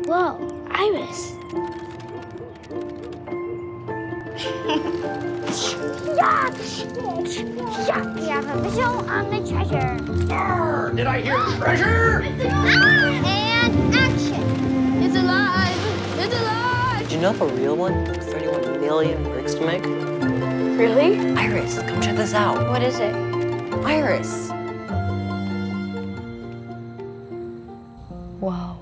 Whoa, Iris. Yuck! Yuck! We have a visual on the treasure. Arr, did I hear treasure? And action! It's alive! It's alive! Did you know the real one took 31 million bricks to make? Really? Iris, come check this out. What is it? Iris. Wow.